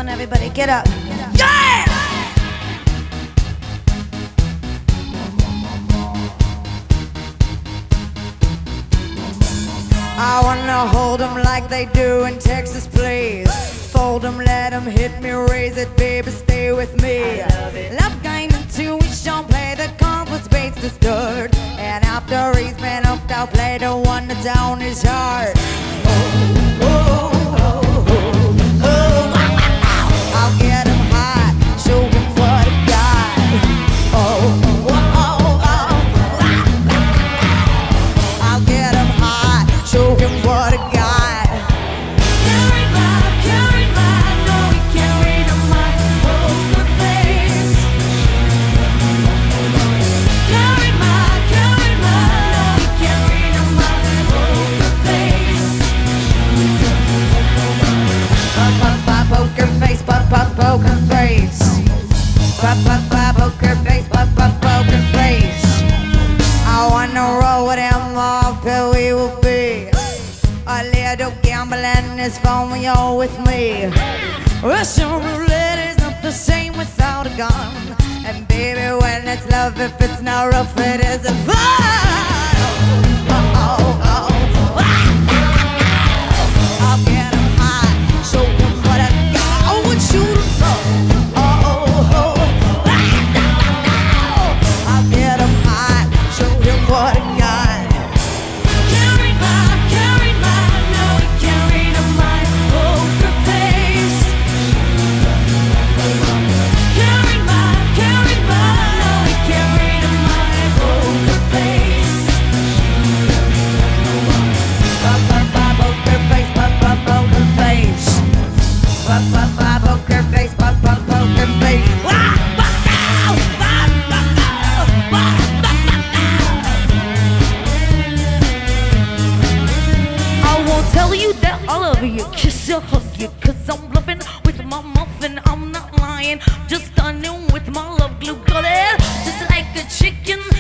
on, everybody, get up. Yeah! I wanna hold them like they do in Texas, please. Fold them, let them hit me, raise it, baby, stay with me. Love kind intuition, play the cards with spades to stirred. And after he's been hooked, I'll play the one that's down his heart. I'll get him hot, show him what I got. I'll get him hot, show him what I got. Carried by, no, he carried on my poker face. Carried by, no, he carried on my poker face. Poker face, poker face. Poker face, poker face. I wanna roll with him all till we will be a little gambling is fun when you're with me. Russian roulette is not the same without a gun. And baby, when it's love, if it's not rough, it isn't fun. I'll get him hot, show him what I got. I want you to know. I'll get him hot, show him what I got. Carried by, no, he carried on my poker face. Carried by, no, he carried on my poker face. Poker face, poker face. Poker face, poker face. I won't tell you that I love you, kiss you, hug you, 'cause I'm bluffing with my muffin. I'm not lying, just stunning with my love glue. Got it just like a chicken.